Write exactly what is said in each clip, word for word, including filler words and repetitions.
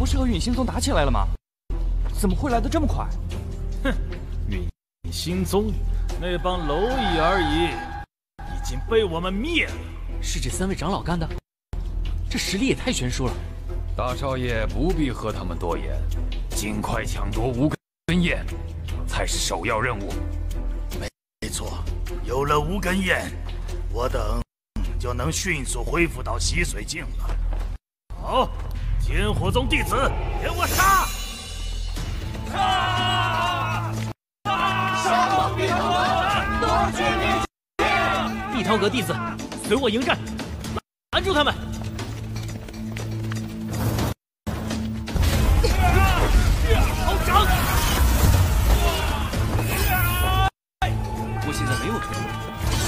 是和允星宗打起来了吗？怎么会来得这么快？ 哼，允星宗那帮蝼蚁而已，已经被我们灭了。 是这三位长老干的？这实力也太悬殊了。 大少爷不必和他们多言，尽快抢夺无根焰，才是首要任务。 没没错，有了无根焰，我等就能迅速恢复到洗髓境了。 好，天火宗弟子，给我杀！ 杀！杀光碧涛阁，夺取灵剑！ 碧涛阁弟子，随我迎战，拦住他们！好掌！我现在没有退路。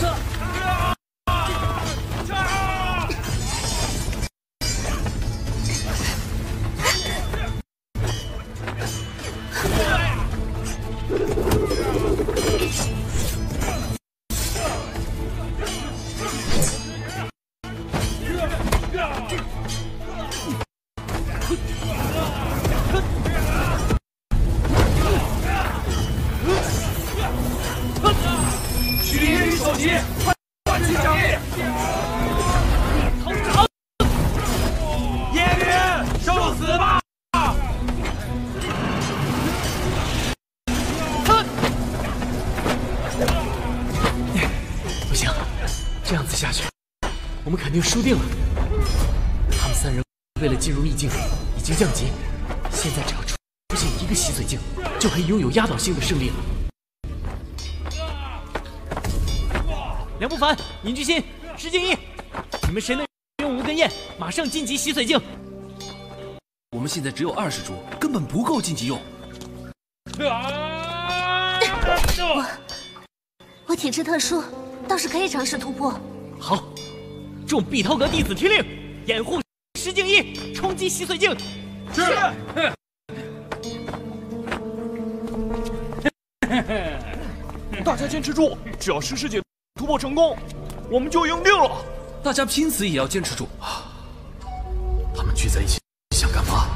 肯定输定了。他们三人为了进入秘境，已经降级，现在只要出现一个洗髓境，就可以拥有压倒性的胜利了。梁不凡、尹居心、石敬一，你们谁能用无根焰马上晋级洗髓境？ 我们现在只有二十株，根本不够晋级用。 我我体质特殊，倒是可以尝试突破。 好。众碧涛阁弟子听令，掩护石敬一冲击洗髓境。 是。 大家坚持住，只要石师姐突破成功，我们就赢定了。 大家拼死也要坚持住。他们聚在一起想干嘛？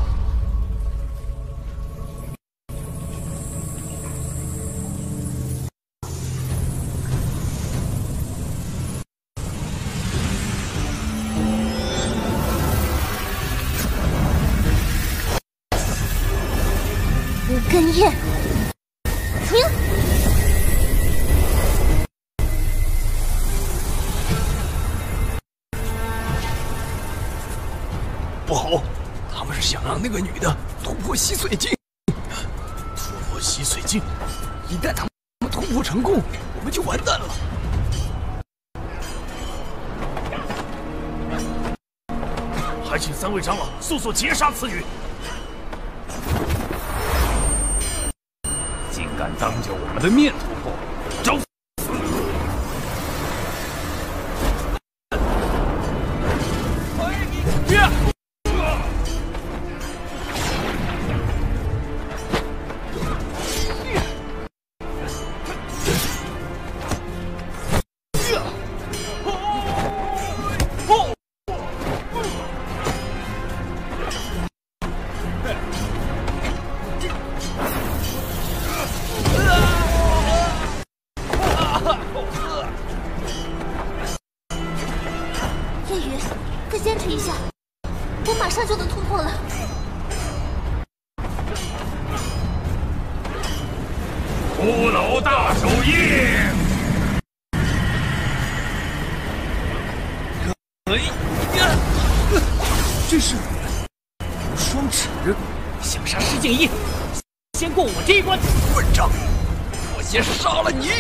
根焰，停！ 不好，他们是想让那个女的突破洗髓境。 突破洗髓境， 一旦他们突破成功，我们就完蛋了。 还请三位长老速速截杀此女！ 竟敢当着我们的面突破，找死！骷髅大手印， 哎呀，这是无双齿， 想杀石敬一，先过我这一关。 混账！我先杀了你！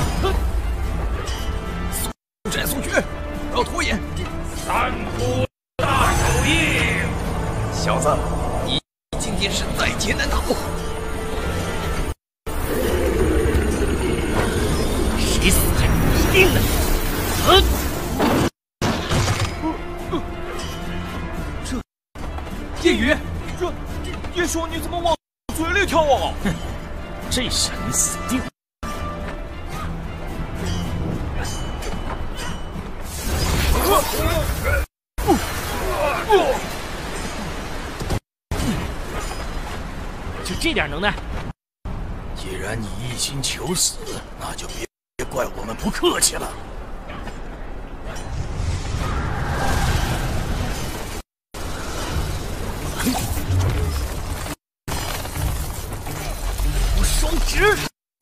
速战速决，不要拖延！ 三窟大手印， 小子，你今天是在劫难逃。 谁死还不一定呢！嗯， 这夜雨， 这叶叔你怎么往嘴里跳啊？ 哼，这下你死定了！ 这点能耐？ 既然你一心求死，那就别别怪我们不客气了。 我双指。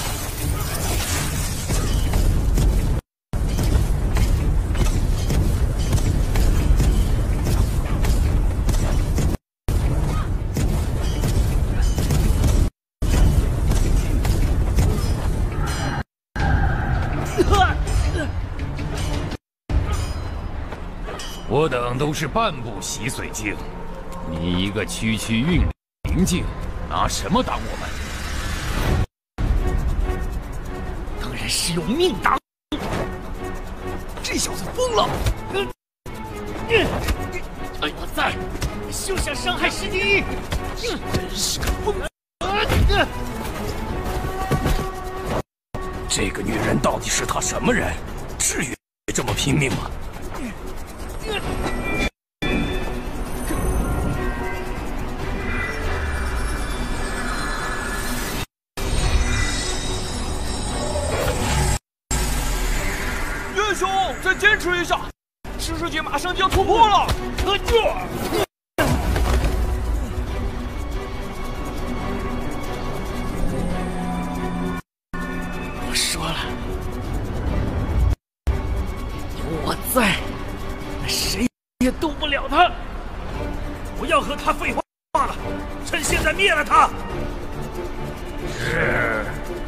我等都是半部洗髓境，你一个区区运灵境，拿什么挡我们？ 当然是用命挡！ 这小子疯了！ 哎，我在，休想伤害师弟！ 真是个疯子！ 这个女人到底是他什么人？至于这么拼命吗？ 岳兄，再坚持一下，师师姐马上就要突破了。 我说了，有我在，那谁也动不了他。 不要和他废话了，趁现在灭了他。 是。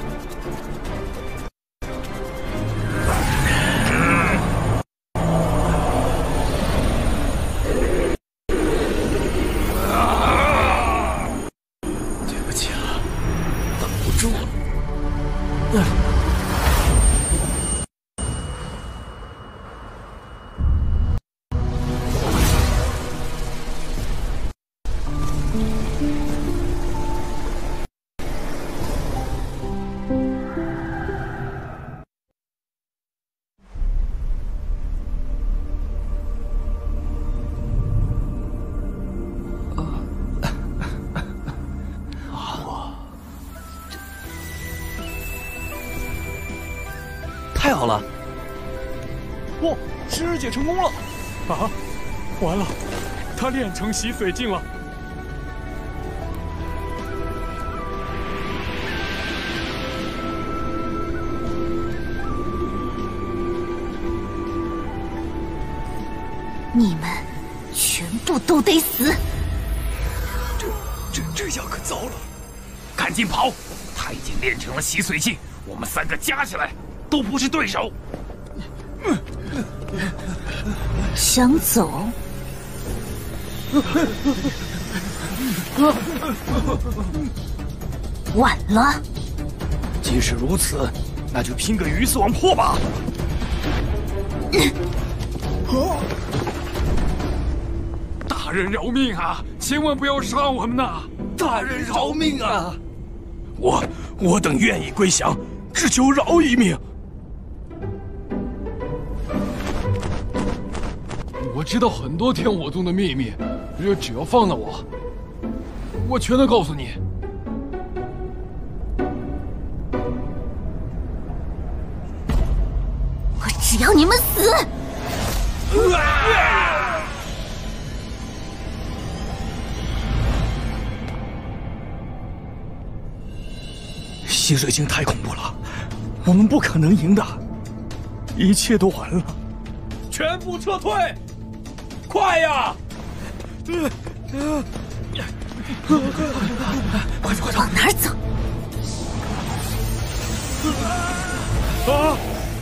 太好了！ 哇，师师姐成功了！啊，完了，她练成洗髓境了。 你们全部都得死！ 这这这下可糟了！赶紧跑！他已经练成了洗髓境，我们三个加起来。 都不是对手。 想走？晚了。 既是如此，那就拼个鱼死网破吧。 大人饶命啊！千万不要杀我们呐！ 大人饶命啊！我我等愿意归降，只求饶一命。 我知道很多天火宗的秘密，只要放了我，我全都告诉你。 我只要你们死！ 洗髓境太恐怖了，我们不可能赢的，一切都完了。 全部撤退！ 快呀！ 快走快走！ 往哪儿走？ 啊！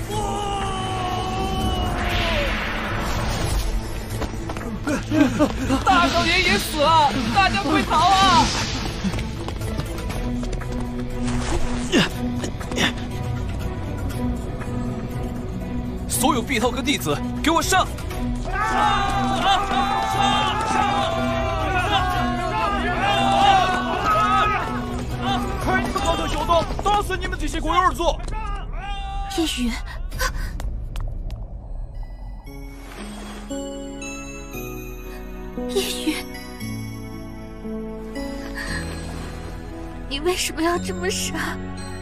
大少爷也死了，大家快逃啊！ 所有婢头和弟子，给我上！ 看你们高头小道，打死你们这些龟儿子！ 夜雨，夜雨， 你为什么要这么傻？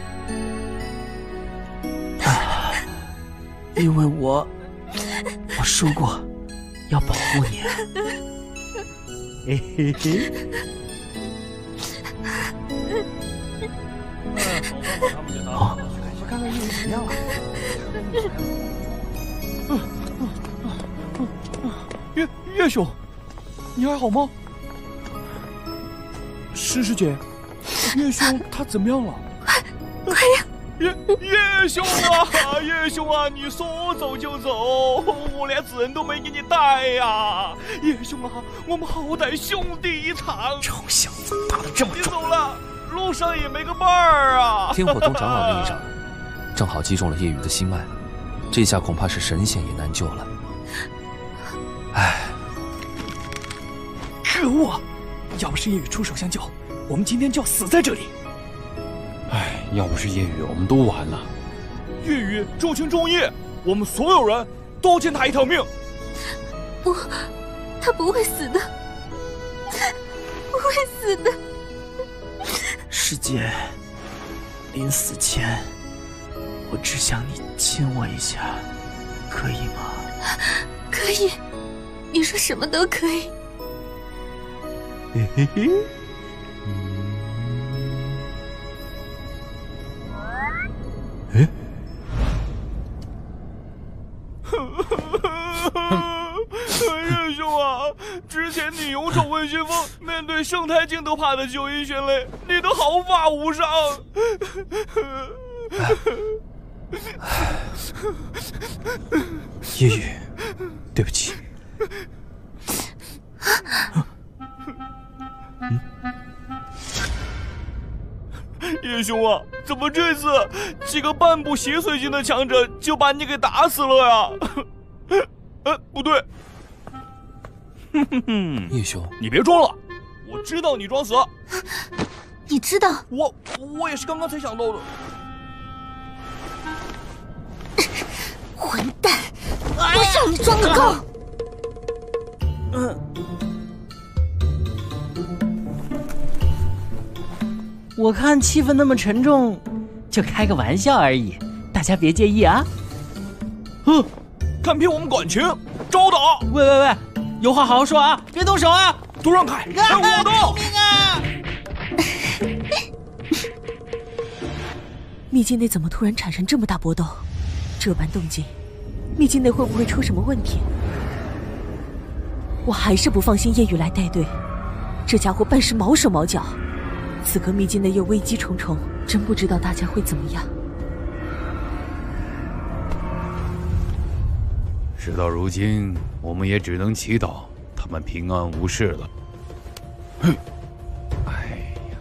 因为我，我说过要保护你。嘿嘿嘿。 好， 我看看叶雨怎么样了。叶叶兄，你还好吗？诗诗姐，叶兄他怎么样了？ 快呀！ 叶叶兄啊，叶兄啊，你说走就走，我连人都没给你带呀！叶兄啊，我们好歹兄弟一场。 臭小子，打得这么重！ 别走了，路上也没个伴儿啊！ 天火宗长老那一掌，正好击中了叶雨的心脉，这下恐怕是神仙也难救了。唉， 可恶！要不是叶雨出手相救，我们今天就要死在这里。 唉，要不是叶雨，我们都完了。 叶雨重情重义，我们所有人都欠他一条命。 不，他不会死的，不会死的。 师姐，临死前，我只想你亲我一下，可以吗？ 可以，你说什么都可以。 嘿嘿嘿。哎， 叶兄啊，之前你勇闯文学峰，面对生态镜都怕的九阴玄雷，你都毫发无伤。 叶雨，对不起。 嗯，叶兄啊，怎么这次几个半步邪祟境的强者就把你给打死了呀？哎，不对。 叶兄， 你别装了，我知道你装死。 你知道？ 我我也是刚刚才想到的。 混蛋！我让你装个够！ 嗯。 我看气氛那么沉重，就开个玩笑而已，大家别介意啊。 哼，看偏我们感情，招打！ 喂喂喂，有话好好说啊，别动手啊！ 都让开，让我动！ 救命啊！ 秘境内怎么突然产生这么大波动？这般动静，秘境内会不会出什么问题？我还是不放心叶雨来带队，这家伙办事毛手毛脚。此刻秘境内又危机重重，真不知道大家会怎么样。 事到如今，我们也只能祈祷他们平安无事了。哼，哎呀，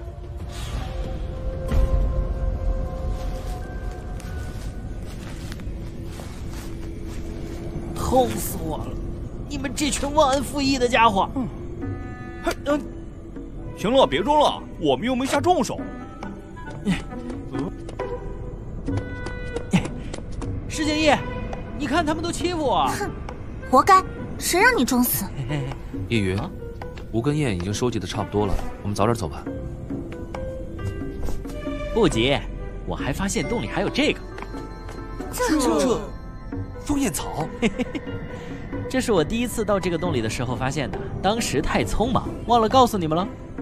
痛死我了！你们这群忘恩负义的家伙！ 嗯，嘿，嗯。行了，别装了，我们又没下重手。 石建业，你看他们都欺负我。 哼，活该，谁让你装死？ 叶雨，无根焰已经收集的差不多了，我们早点走吧。 不急，我还发现洞里还有这个。 这这枫叶草， 这是我第一次到这个洞里的时候发现的，当时太匆忙，忘了告诉你们了。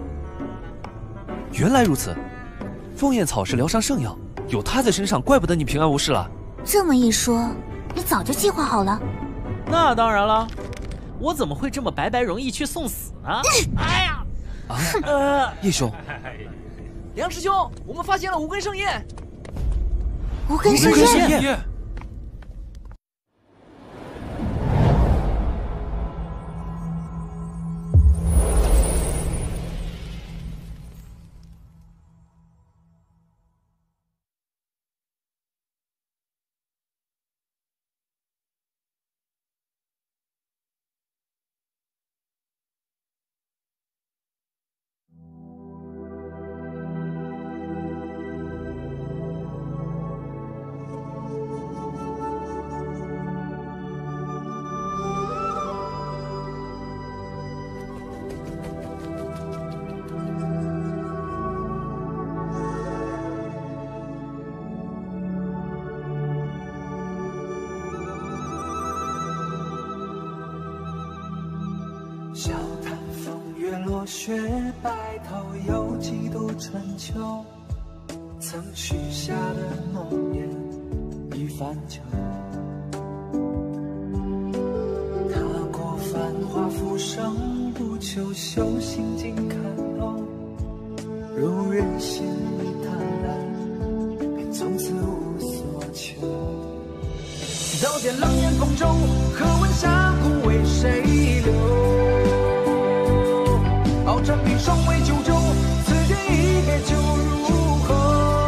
原来如此，枫叶草是疗伤圣药，有它在身上，怪不得你平安无事了。 这么一说，你早就计划好了？ 那当然了，我怎么会这么白白容易去送死呢？哎呀！ 啊，呃，叶兄， 梁师兄，我们发现了无根圣焰。 无根圣焰。 雪白头有几度春秋，曾许下的诺言已翻旧。踏过繁华浮生，不求修行尽看透，如人心里贪婪，便从此无所求。刀剑冷眼风中，何问峡谷为谁留？傲战笔双为九州，此间一别就如何？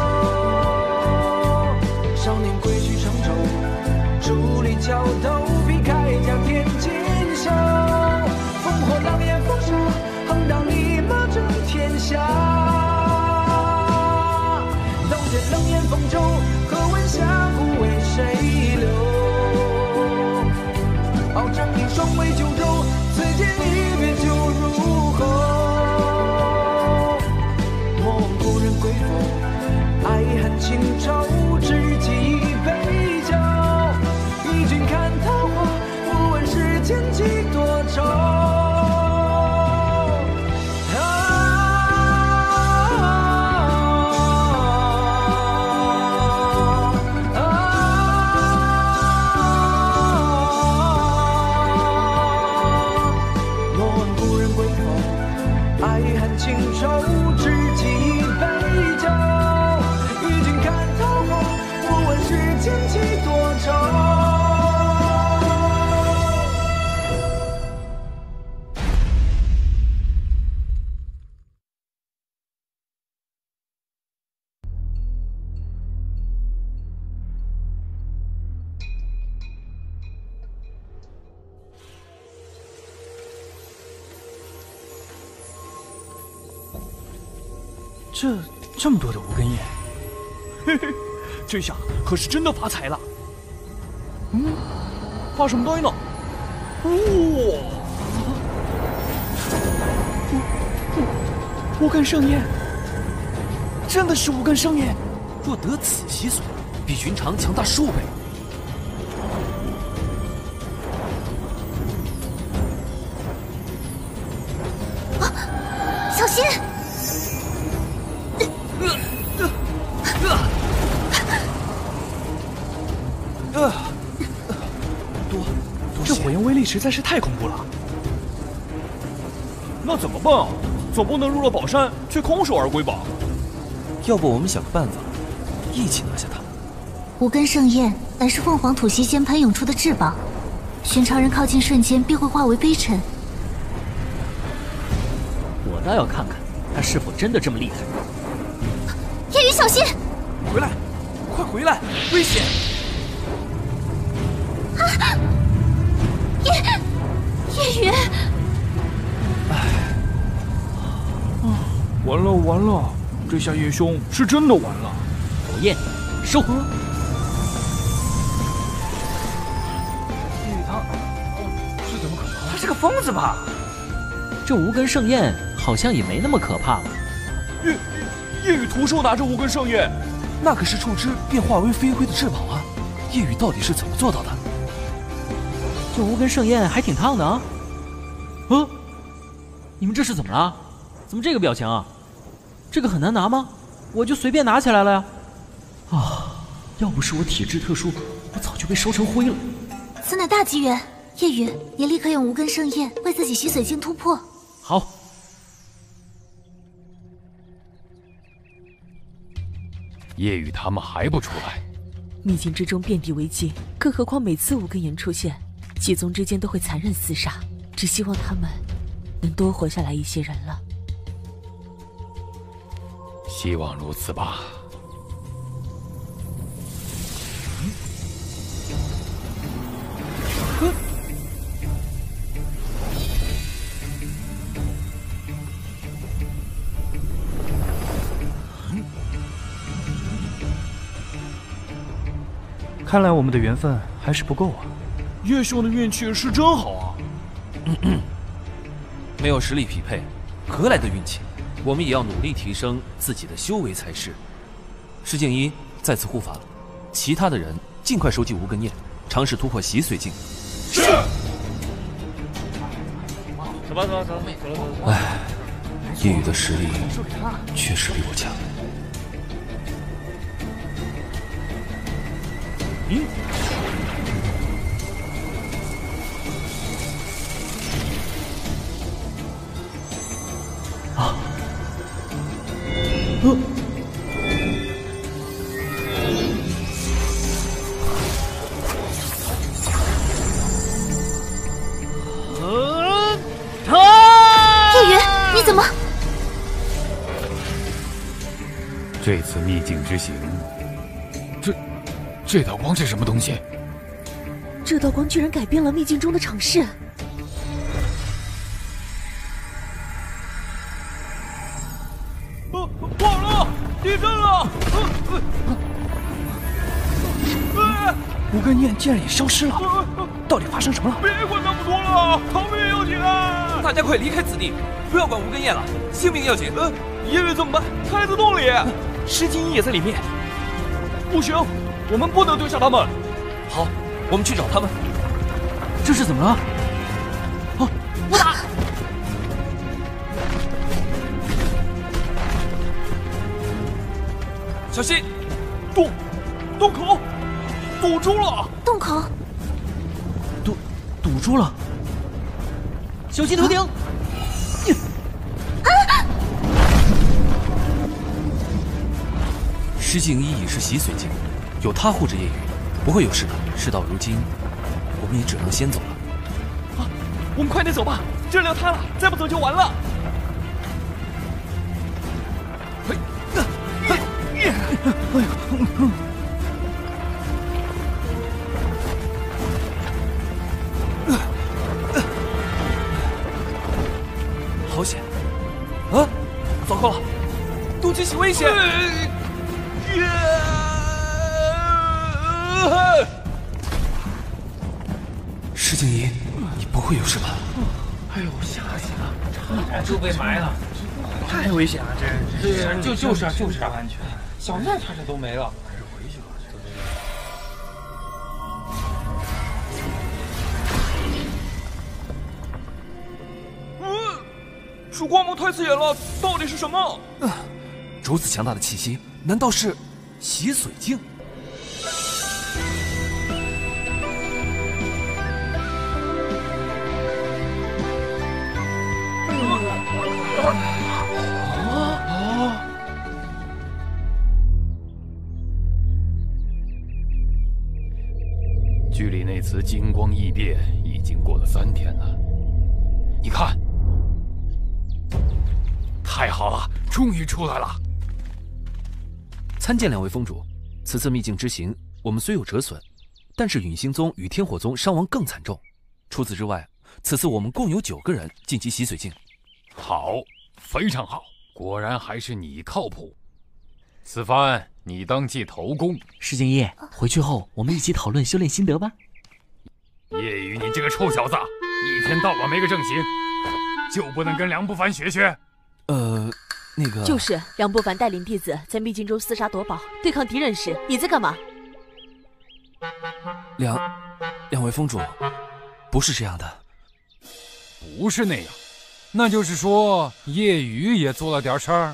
少年归去乘舟，伫立桥头，避开家天锦绣。烽火狼烟风沙，横刀立马争天下。刀剑冷眼风中，何问峡谷为谁留？傲战笔双为九州，此间一别就如何？莫问故人归否，爱恨情仇，知己一杯酒。与君看桃花，不问世间几多愁。情愁，知己一杯酒。与君看桃花，不问世间几多愁。 这这么多的无根叶，嘿嘿，这下可是真的发财了。嗯，发什么呆呢？哇、哦！无根盛宴，真的是无根盛宴。 若得此习俗，比寻常强大数倍。 啊！小心！ 呃，多，这火焰威力实在是太恐怖了。那怎么办啊？总不能入了宝山却空手而归吧？ 要不我们想个办法，一起拿下他。 无根盛宴乃是凤凰吐息仙喷涌出的至宝，寻常人靠近瞬间便会化为灰尘。 我倒要看看他是否真的这么厉害。 夜雨，小心！ 回来，快回来，危险！ 啊！夜夜雨， 唉，完了完了，这下叶兄是真的完了。 火焰，收！ 夜雨他，这怎么可能？他是个疯子吧？ 这无根盛宴好像也没那么可怕了。 夜夜雨徒手拿着无根盛宴， 那可是触之便化为飞灰的至宝啊！夜雨到底是怎么做到的？ 这无根盛宴还挺烫的啊！啊，你们这是怎么了？怎么这个表情啊？这个很难拿吗？我就随便拿起来了呀！啊，要不是我体质特殊，我早就被烧成灰了。 此乃大机缘，夜雨，你立刻用无根盛宴为自己洗髓镜突破。 好。 夜雨他们还不出来？ 秘境之中遍地危机，更何况每次无根岩出现，几宗之间都会残忍厮杀。只希望他们能多活下来一些人了。 希望如此吧。 嗯看来我们的缘分还是不够啊！叶兄的运气是真好啊！ 嗯嗯，没有实力匹配，何来的运气？我们也要努力提升自己的修为才是。施静一再次护法了，其他的人尽快收集无根焰，尝试突破洗髓境。 是。走吧走吧走吧走了走了。 唉， 叶雨的实力确实比我强。 嗯。 啊！呃。 你怎么？ 这次秘境之行， 这这道光是什么东西？ 这道光居然改变了秘境中的场势。 呃，忘了，地震了！呃， 无根焰竟然也消失了，到底发生什么了？ 别管那么多了，逃命要紧！ 大家快离开此地！ 不要管无根焰了，性命要紧。 呃，叶雨怎么办？太子洞里， 石金一也在里面。 不行，我们不能丢下他们。 好，我们去找他们。 这是怎么了？ 啊！不打！ 小心！ 洞，洞口堵住了。 洞口堵堵住了。小心头顶！ 施静一已是洗髓境，有他护着叶雨，不会有事的。事到如今，我们也只能先走了。 啊，我们快点走吧，这里要塌了，再不走就完了。嘿，哎呀，哎呦！ 好险！啊，糟糕了，肚脐起危险！ 施静怡，你不会有事吧？ 哎呦，吓死了，差点就被埋了，太危险了，这是就就是啊就是啊， 安全， 小奈差点都没了。 还是回去吧， 嗯，曙光芒太刺眼了，到底是什么？ 啊，如此强大的气息，难道是洗髓镜？ 距离那次金光异变已经过了三天了。你看，太好了，终于出来了！ 参见两位峰主，此次秘境之行，我们虽有折损，但是陨星宗与天火宗伤亡更惨重。除此之外，此次我们共有九个人晋级洗髓境。 好，非常好，果然还是你靠谱。此番你当继头功。 石敬一，回去后我们一起讨论修炼心得吧。 叶雨，你这个臭小子，一天到晚没个正形，就不能跟梁不凡学学？ 呃，那个就是梁不凡带领弟子在秘境中厮杀夺宝，对抗敌人时，你在干嘛？ 两两位峰主，不是这样的。 不是那样，那就是说叶雨也做了点事儿。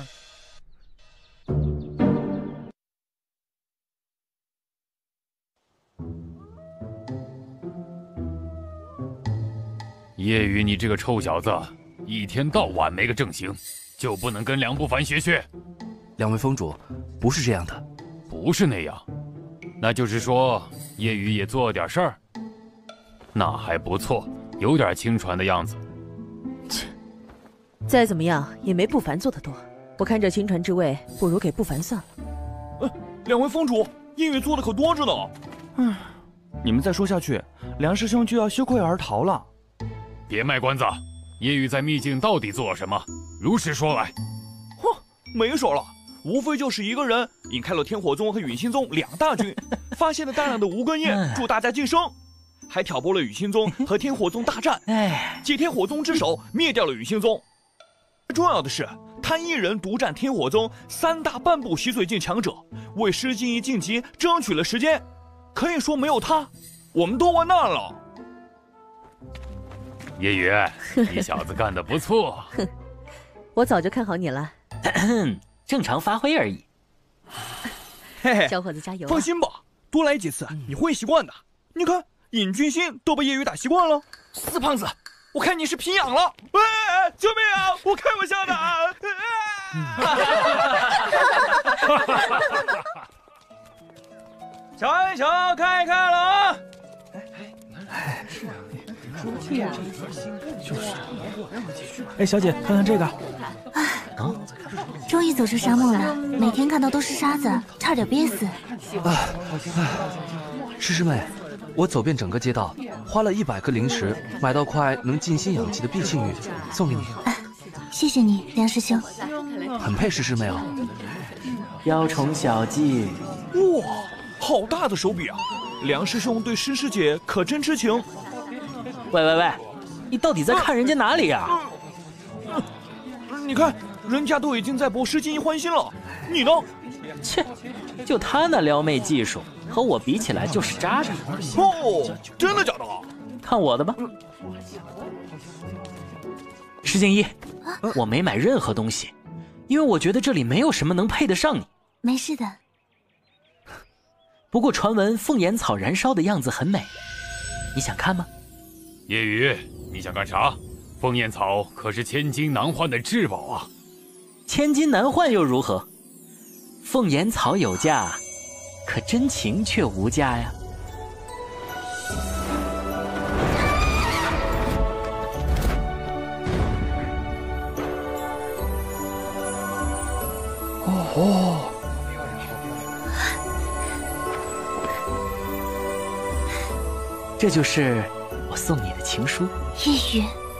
叶雨，你这个臭小子，一天到晚没个正形，就不能跟梁不凡学学？ 两位峰主，不是这样的， 不是那样，那就是说叶雨也做了点事儿。那还不错，有点轻传的样子。 切，再怎么样也没不凡做得多。我看这亲传之位，不如给不凡算了。 呃，两位峰主，叶雨做的可多着呢。唉，你们再说下去，梁师兄就要羞愧而逃了。 别卖关子，叶雨在秘境到底做了什么？如实说来。 哼，没说了，无非就是一个人引开了天火宗和陨星宗两大军，发现了大量的无根焰，助大家晋升，还挑拨了陨星宗和天火宗大战，借天火宗之手灭掉了陨星宗。重要的是，他一人独占天火宗三大半步洗髓境强者，为施敬一晋级争取了时间。可以说，没有他，我们都完蛋了。 叶雨，你小子干得不错。 我早就看好你了。 正常发挥而已。 嘿嘿， 小伙子加油、啊！ 放心吧，多来几次你会习惯的。你看，尹君心都被业余打习惯了。 四胖子，我看你是皮痒了。 哎，救命啊！我开玩笑的啊！瞧一瞧，看一看了啊！ 哎，是啊，是啊，就是。哎，小姐，看看这个。 啊！终于走出沙漠了，每天看到都是沙子，差点憋死。 啊！诗诗妹，我走遍整个街道，花了一百颗灵石，买到块能静心养气的碧沁玉，送给你。 啊，谢谢你，梁师兄。 很配诗诗妹哦。 雕虫小技。 哇，好大的手笔啊！梁师兄对诗诗姐可真痴情。 喂喂喂，你到底在看人家哪里呀？ 嗯嗯、你看，人家都已经在博诗尽欢心了，你呢？ 切，就他那撩妹技术，和我比起来就是渣渣。 哦，真的假的？ 看我的吧。石静一，我没买任何东西，因为我觉得这里没有什么能配得上你。 没事的。 不过传闻凤眼草燃烧的样子很美，你想看吗？ 夜雨，你想干啥？凤眼草可是千金难换的至宝啊！ 千金难换又如何？凤眼草有价，可真情却无价呀。 哦。 这就是我送你的情书。 夜雨，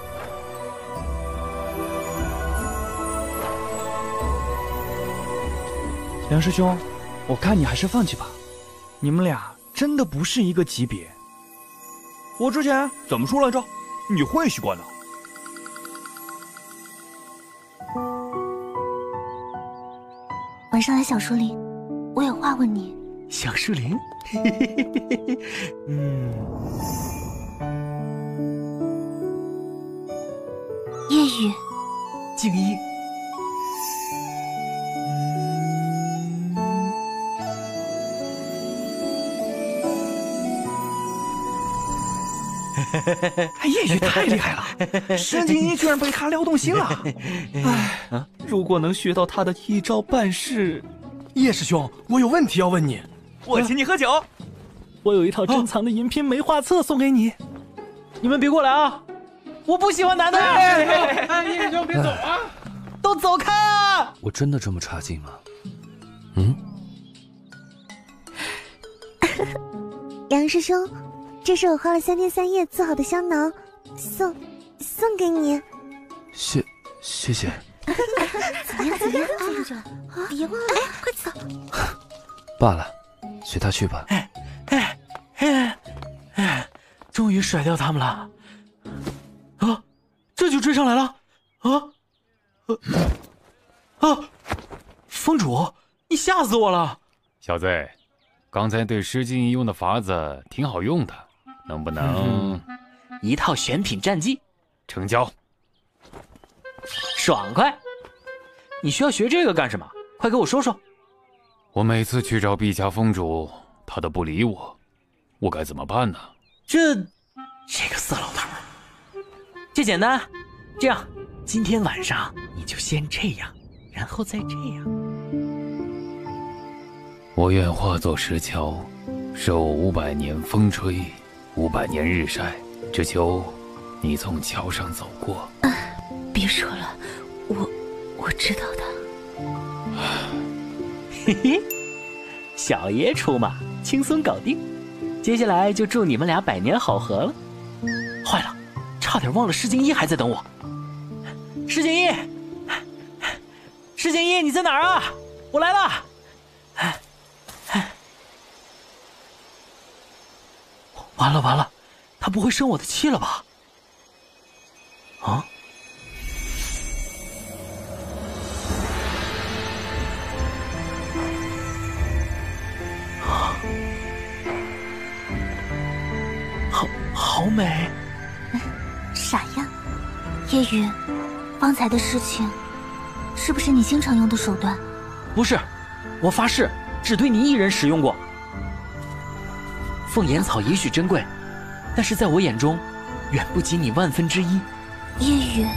梁师兄，我看你还是放弃吧，你们俩真的不是一个级别。我之前怎么说来着？你会习惯的。 晚上来小树林，我有话问你。 小树林？嗯。 夜雨， 静一。 哎，夜雨太厉害了，申静一居然被他撩动心了。 哎，如果能学到他的一招半式， 叶师兄，我有问题要问你。 我请你喝酒。 我有一套珍藏的银拼梅画册送给你。你们别过来啊！我不喜欢男的。 哎，叶师兄别走啊！ 都走开啊！ 我真的这么差劲吗？嗯。 梁师兄，这是我花了三天三夜做好的香囊，送送给你。 谢谢谢。 怎么样？怎么样？喝酒，别忘了，快走。 罢了，随他去吧。 哎哎哎哎！终于甩掉他们了。啊，这就追上来了！啊啊啊！风主，你吓死我了！ 小子，刚才对施静怡用的法子挺好用的，能不能、嗯、 一套选品战绩？ 成交。 爽快！你需要学这个干什么？快给我说说。 我每次去找陛下封主，他都不理我，我该怎么办呢？ 这这个色老头，这简单，这样，今天晚上你就先这样，然后再这样。 我愿化作石桥，受五百年风吹，五百年日晒，只求你从桥上走过。 啊，别说了，我我知道的。 嘿嘿，小爷出马，轻松搞定。接下来就祝你们俩百年好合了。坏了，差点忘了施静一还在等我。施静一，施静一，你在哪儿啊？我来了。完了完了，他不会生我的气了吧？啊？好好美。 傻样，夜雨，方才的事情是不是你经常用的手段？ 不是，我发誓，只对你一人使用过。凤眼草也许珍贵，但是在我眼中，远不及你万分之一。 夜雨，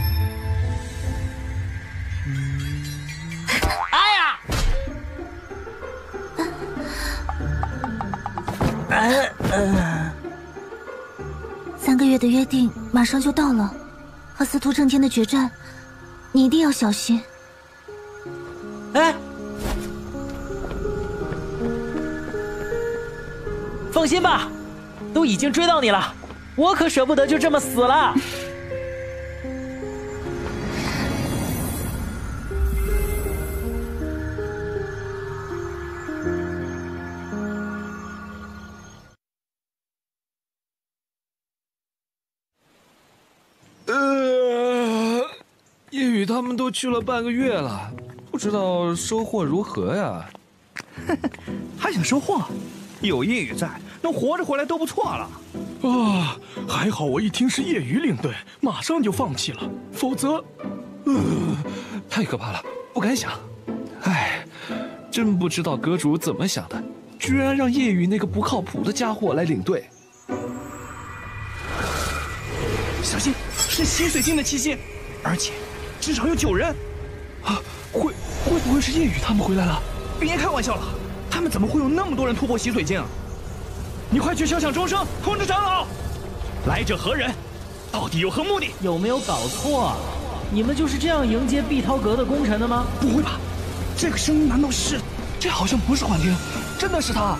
哎呀！哎呃， 三个月的约定马上就到了，和司徒正天的决战，你一定要小心。 哎，放心吧，都已经追到你了，我可舍不得就这么死了。 呃，夜雨他们都去了半个月了，不知道收获如何呀？ 还想收获？有夜雨在，能活着回来都不错了。 啊，还好我一听是夜雨领队，马上就放弃了，否则，呃， 太可怕了，不敢想。唉，真不知道阁主怎么想的，居然让夜雨那个不靠谱的家伙来领队。 小心，是吸水镜的气息，而且至少有九人。 啊，会会不会是夜雨他们回来了？ 别开玩笑了，他们怎么会有那么多人突破吸水镜？你快去敲响钟声，通知长老，来者何人？到底有何目的？ 有没有搞错？你们就是这样迎接碧涛阁的功臣的吗？ 不会吧？这个声音难道是…… 这好像不是幻听，真的是他。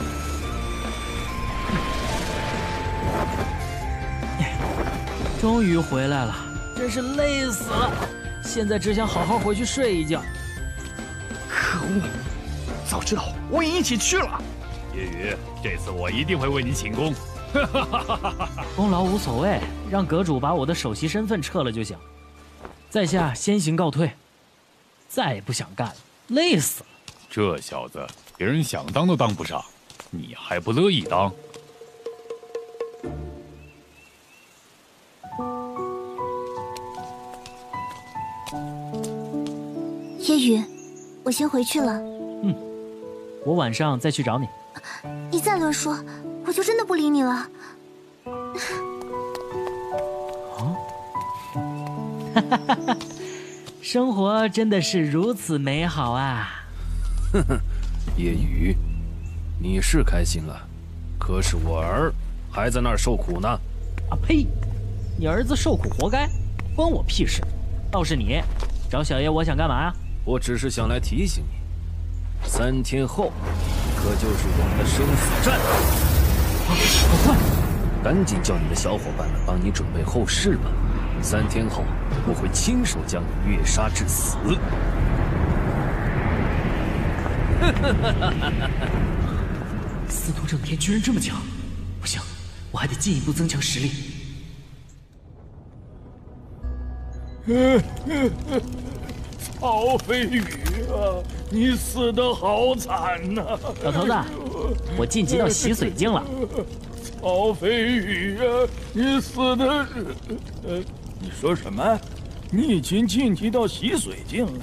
终于回来了，真是累死了。现在只想好好回去睡一觉。 可恶！早知道我也一起去了。 夜雨，这次我一定会为你请功。 功劳无所谓，让阁主把我的首席身份撤了就行。在下先行告退，再也不想干了，累死了。 这小子，别人想当都当不上，你还不乐意当？ 夜雨，我先回去了。 嗯，我晚上再去找你。 你再乱说，我就真的不理你了。 啊，哈哈哈哈！生活真的是如此美好啊！ 哼哼，夜雨，你是开心了，可是我儿还在那儿受苦呢。 啊呸！你儿子受苦活该，关我屁事。倒是你，找小爷我想干嘛呀？ 我只是想来提醒你，三天后可就是我们的生死战。 啊，好快！ 赶紧叫你的小伙伴们帮你准备后事吧。三天后，我会亲手将你虐杀致死。 司徒正天居然这么强，不行，我还得进一步增强实力。 曹飞宇啊，你死得好惨呐！ 老头子，我晋级到洗水镜了。 曹飞宇啊，你死的……呃，你说什么？你已经晋级到洗水镜了？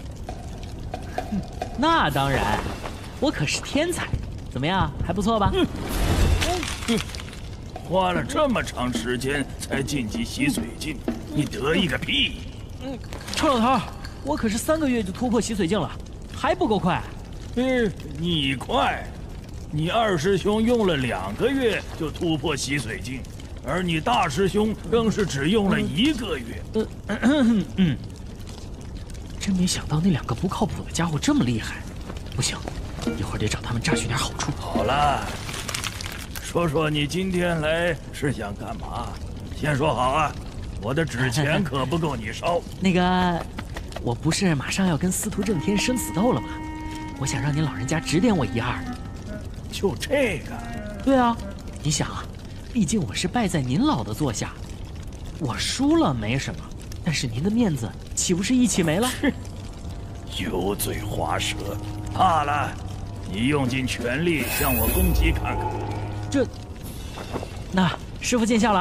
那当然，我可是天才。怎么样，还不错吧？ 嗯，花了这么长时间才晋级洗水镜，你得意个屁！ 嗯，臭老头，我可是三个月就突破洗水镜了，还不够快？ 嗯，你快，你二师兄用了两个月就突破洗水镜，而你大师兄更是只用了一个月。 嗯嗯嗯，真没想到那两个不靠谱的家伙这么厉害。不行，一会儿得找他们榨取点好处。 好了，说说你今天来是想干嘛？先说好啊，我的纸钱可不够你烧。 那个，我不是马上要跟司徒震天生死斗了吗？我想让您老人家指点我一二。 就这个？ 对啊，你想啊，毕竟我是败在您老的座下，我输了没什么，但是您的面子岂不是一起没了？ 油嘴滑舌，怕了？你用尽全力向我攻击看看。 这……那师傅见笑了。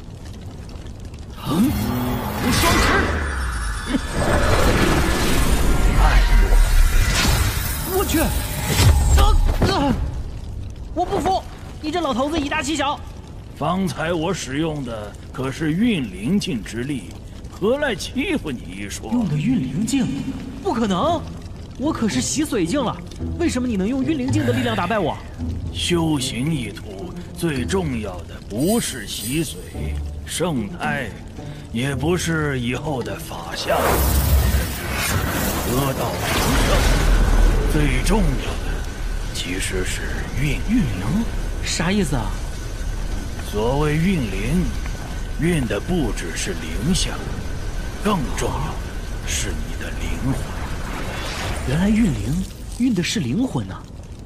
嗯，无双持。 去！啊啊！我不服！你这老头子以大欺小！ 方才我使用的可是运灵镜之力，何来欺负你一说？ 用的运灵镜？不可能！我可是洗髓镜了，为什么你能用运灵镜的力量打败我？ 修行一途最重要的不是洗髓、圣胎，也不是以后的法相，得道成圣。最重要的其实是运运灵。啥意思啊？ 所谓运灵，运的不只是灵象，更重要的是你的灵魂。 原来运灵运的是灵魂呐、啊！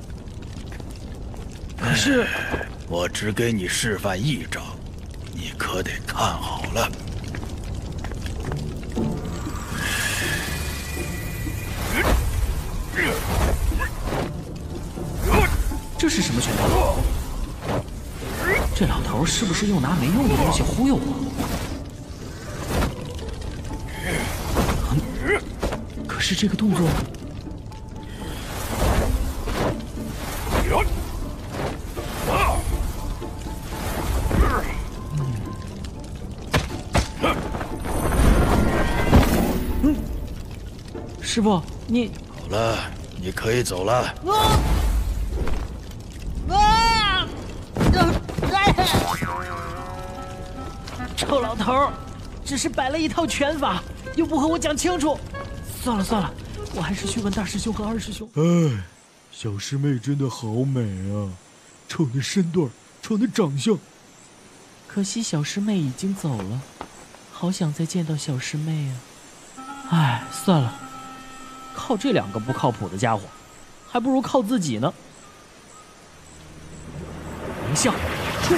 可是， 我只给你示范一招，你可得看好了。 这是什么拳头？这老头是不是又拿没用的东西忽悠我？可是这个动作……嗯，师傅，你好了，你可以走了。 啊！啊！臭老头，只是摆了一套拳法，又不和我讲清楚。算了算了，我还是去问大师兄和二师兄。 哎，小师妹真的好美啊，瞅那身段，瞅那长相。 可惜小师妹已经走了，好想再见到小师妹啊！哎，算了，靠这两个不靠谱的家伙，还不如靠自己呢。灵象，出！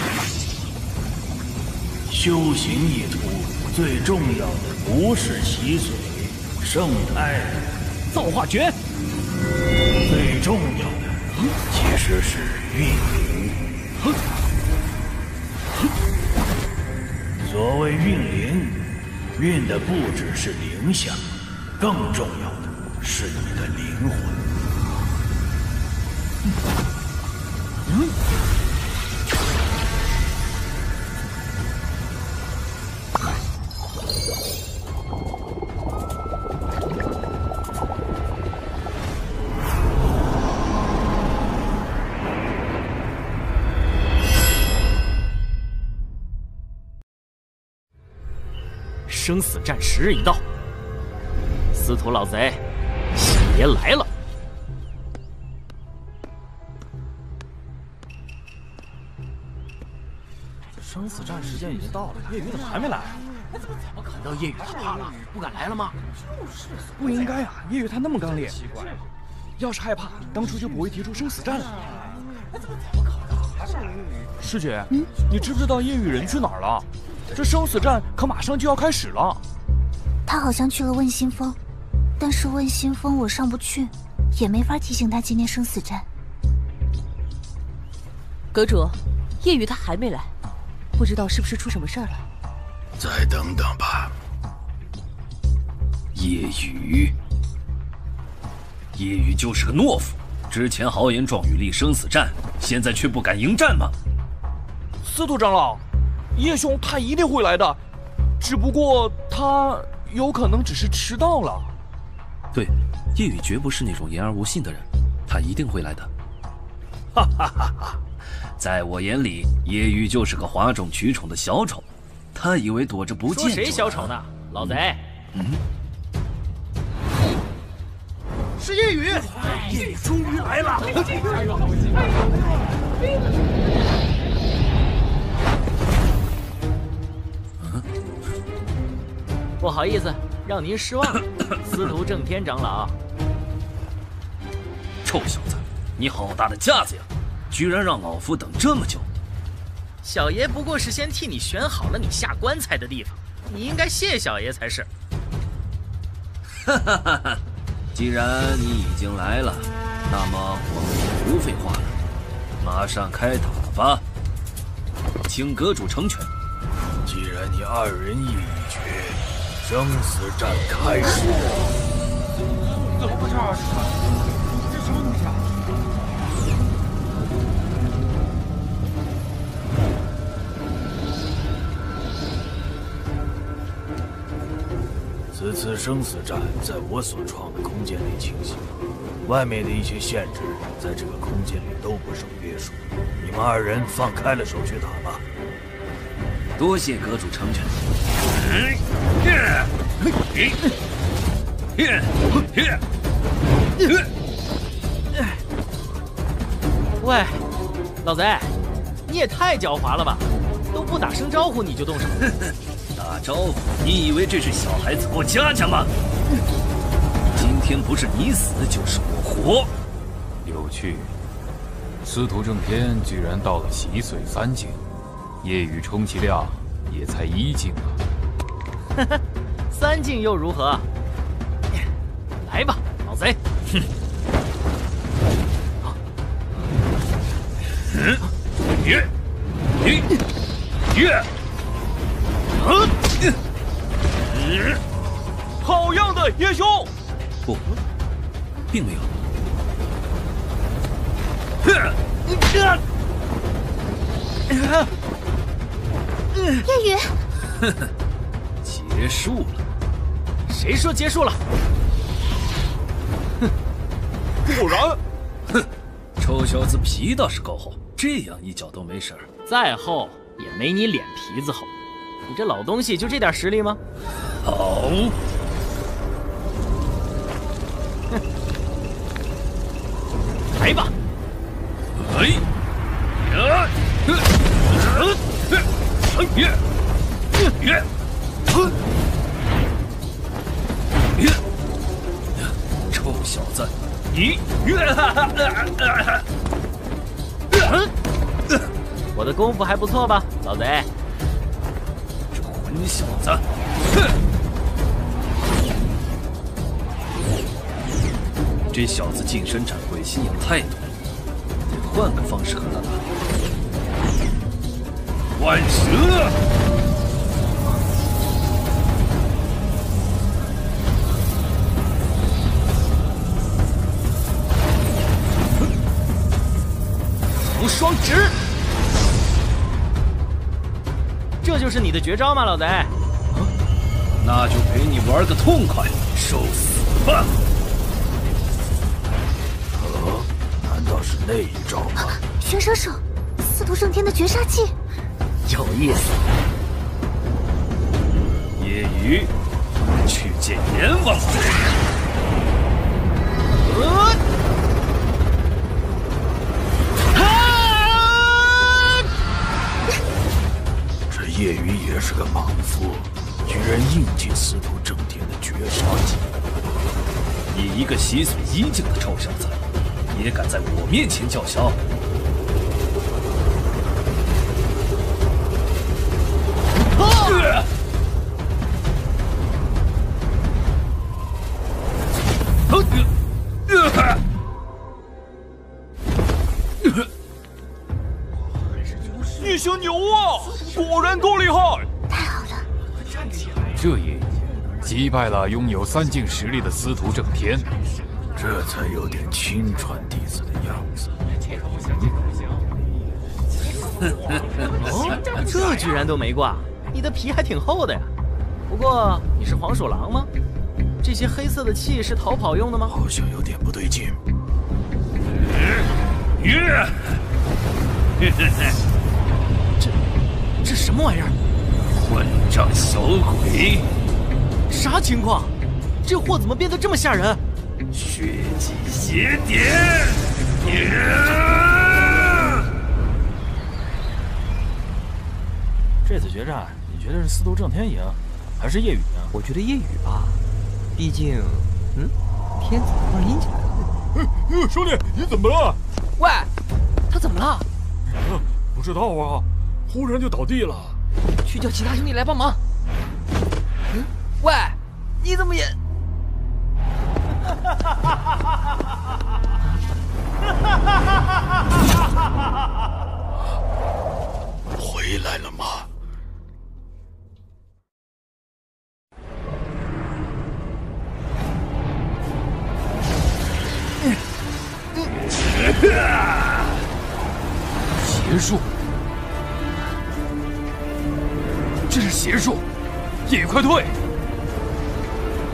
修行一途最重要的不是洗髓、圣胎、 造化诀， 最重要的其实是运灵。所谓运灵，运的不只是灵象，更重要的是你的灵魂。 嗯。生死战时日已到，司徒老贼，小爷来了。 生死战时间已经到了，叶雨怎么还没来？ 怎么可能？难道叶雨他怕了，不敢来了吗？ 不应该啊，叶雨他那么刚烈，奇怪，要是害怕，当初就不会提出生死战了。 怎么可能？ 师姐，嗯，你知不知道叶雨人去哪儿了？这生死战可马上就要开始了。 他好像去了问心峰，但是问心峰我上不去，也没法提醒他今天生死战。 阁主，叶雨他还没来，不知道是不是出什么事儿了。 再等等吧。 叶雨，叶雨就是个懦夫，之前豪言壮语立生死战，现在却不敢迎战吗？ 司徒长老。叶兄他一定会来的，只不过他有可能只是迟到了。 对，叶雨绝不是那种言而无信的人，他一定会来的。 哈哈哈哈！在我眼里，叶雨就是个哗众取宠的小丑，他以为躲着不见。 说谁小丑呢？老贼！ 嗯， 是叶雨， 叶雨终于来了！ 不好意思，让您失望了，司徒正天长老。 臭小子，你好大的架子呀！居然让老夫等这么久。 小爷不过是先替你选好了你下棺材的地方，你应该谢小爷才是。 哈哈哈哈！既然你已经来了，那么我们就不废话了，马上开打吧！请阁主成全。 既然你二人意已决，生死战开始。 怎么回事啊？这什么东西啊？ 此次生死战在我所创的空间内进行，外面的一些限制在这个空间里都不受约束。你们二人放开了手去打吧。 多谢阁主成全。 喂，老贼，你也太狡猾了吧！都不打声招呼你就动手？ 打招呼？你以为这是小孩子过家家吗？今天不是你死就是我活。 有趣，司徒正天居然到了洗髓三境，夜雨充其量也才一境啊。 哈哈，三境又如何？来吧，老贼！哼！ 嗯，耶，耶，耶， 嗯，嗯，好样的，叶兄！ 不，并没有。 夜雨， 呵呵，结束了。 谁说结束了？ 哼，果然， 哼。臭小子皮倒是够厚，这样一脚都没事儿。 再厚也没你脸皮子厚。你这老东西就这点实力吗？ 好。 哼，来吧！ 哎，呀，呃，呃，耶，耶，呃， 耶，臭小子！你， 我的功夫还不错吧，老贼？ 这混小子！这小子近身斩鬼心眼太多了，得换个方式和他打。 万蛇！ 双指，这就是你的绝招吗，老贼？啊， 那就陪你玩个痛快，受死吧！ 呃，难道是那一招吗？ 玄蛇手，司徒正天的绝杀技， 有意思。 夜雨，去见阎王。 呃夜雨也是个莽夫，居然应记司徒正天的绝杀技。 你一个洗髓一境的臭小子，也敢在我面前叫嚣？啊！ 叶兄牛啊！果然够厉害！ 太好了！ 这夜雨击败了拥有三境实力的司徒正天， 这才有点亲传弟子的样子。 哦，这居然都没挂，你的皮还挺厚的呀。不过你是黄鼠狼吗？这些黑色的气是逃跑用的吗？ 好像有点不对劲。 这这什么玩意儿？ 混账小鬼！ 啥情况？这货怎么变得这么吓人？ 血迹邪典！ 这次决战，你觉得是司徒正天赢，还是夜雨赢？ 我觉得夜雨吧，毕竟，嗯，天怎么突然阴起来了？ 哎，兄弟，你怎么了？ 喂，他怎么了？ 嗯，不知道啊，忽然就倒地了。 去叫其他兄弟来帮忙。嗯，喂，你怎么也？ 回来了吗？ 邪术，这是邪术！夜雨，快退！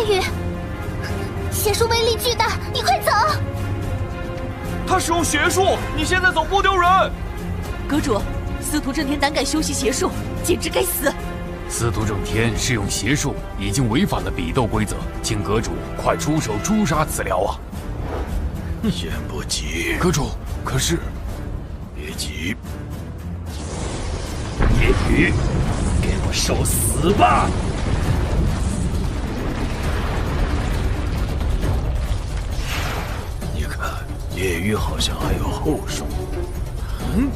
语，邪术威力巨大，你快走！ 他使用邪术，你现在走不丢人。 阁主，司徒震天胆敢修习邪术，简直该死！ 司徒正天使用邪术，已经违反了比斗规则，请阁主快出手诛杀此僚啊！ 先不急， 阁主，可是别急。 夜雨，给我受死吧！ 你看，夜雨好像还有后手。 嗯。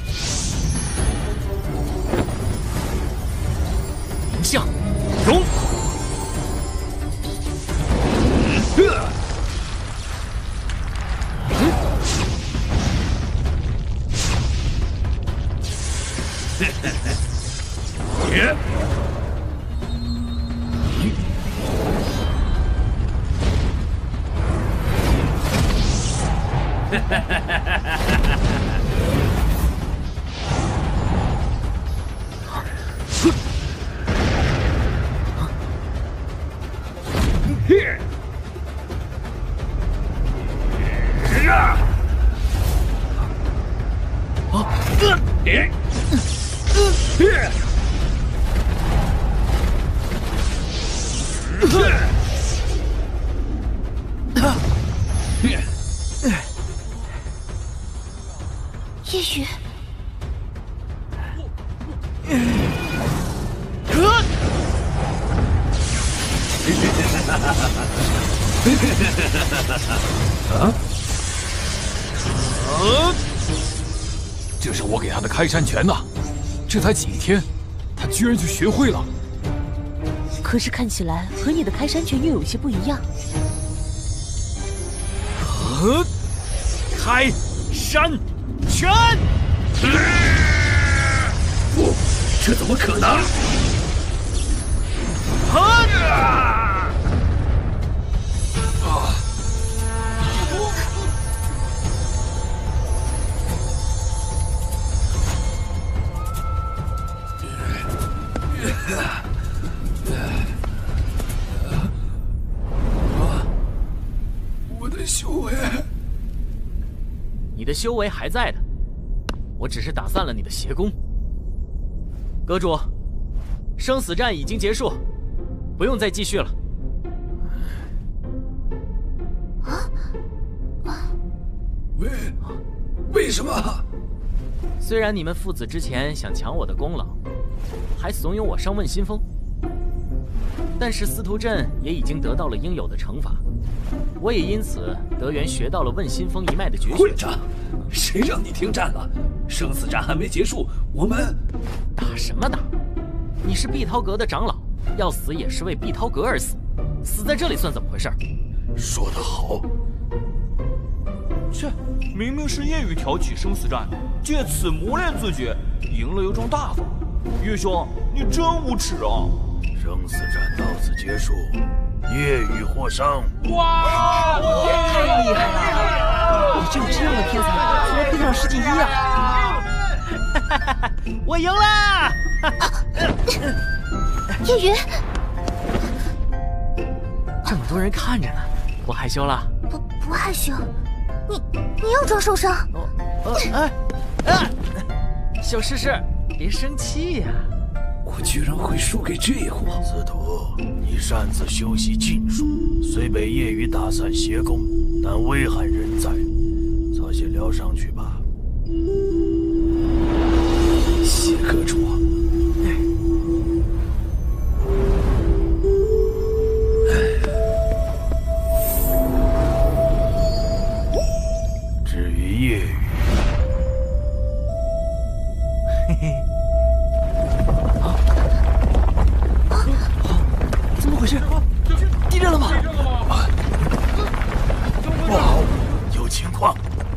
向荣， 别， 也许， 啊？啊！这是我给他的开山拳呐，这才几天，他居然就学会了。 可是看起来和你的开山拳又有些不一样。 呃，开山拳！不，这怎么可能？啊！啊！ 我的修为， 你的修为还在的，我只是打散了你的邪功。阁主，生死战已经结束，不用再继续了。 为为什么？ 虽然你们父子之前想抢我的功劳，还怂恿我上问心峰，但是司徒震也已经得到了应有的惩罚，我也因此得缘学到了问心峰一脉的绝学。 会长，谁让你听战了？生死战还没结束，我们打什么打？你是碧涛阁的长老，要死也是为碧涛阁而死，死在这里算怎么回事？ 说得好。 切，明明是夜雨挑起生死战，借此磨练自己，赢了又装大方。叶兄，你真无耻啊！ 生死战到此结束，夜雨获胜。 哇， 太厉害了！你就这样的天才，怎么配上世界一啊？ 我赢了！ 夜雨， 这么多人看着呢，不害羞了？ 不不害羞。你你又装受伤？ 哦，哎，哎，小诗诗，别生气呀！ 我居然会输给这货！司徒，你擅自修习禁术，虽被夜雨打散邪功，但危害人在，早些撩上去吧。 谢阁主。 至于夜雨， 嘿嘿。怎么回事？地震了吗？ 不好，有情况。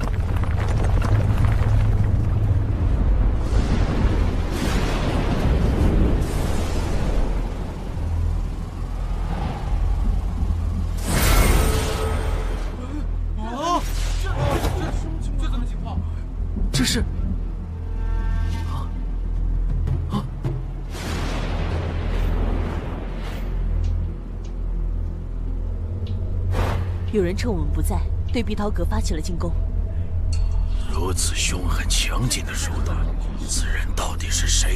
啊！这这这怎么情况？这是。 有人趁我们不在，对碧涛阁发起了进攻。 如此凶狠强劲的手段，此人到底是谁？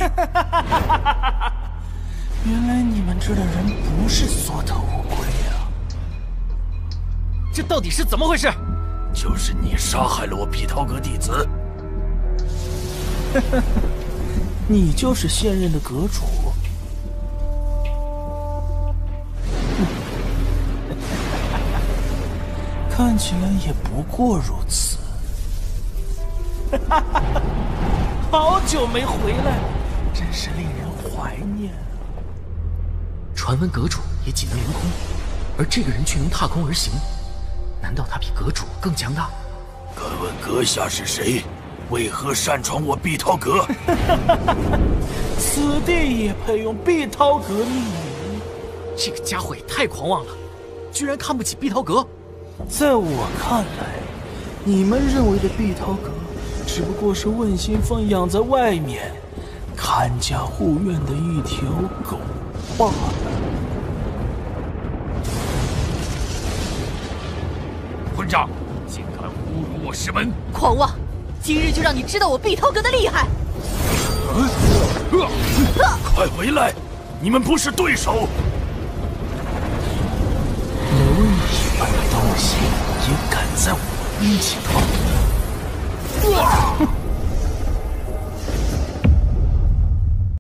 原来你们这的人不是缩头乌龟呀！ 这到底是怎么回事？ 就是你杀害了我碧涛阁弟子。 你就是现任的阁主。看起来也不过如此。好久没回来，真是令人怀念。 传闻阁主也仅能凌空，而这个人却能踏空而行，难道他比阁主更强大？ 敢问阁下是谁？为何擅闯我碧涛阁？ 此地也配用碧涛阁命名？ 这个家伙也太狂妄了，居然看不起碧涛阁。 在我看来，你们认为的碧涛阁，只不过是问心风养在外面，看家护院的一条狗罢了。 混账！竟敢侮辱我师门！ 狂妄！今日就让你知道我碧涛阁的厉害！ 快回来！你们不是对手！ 蝼蚁般的东西也敢在我面前！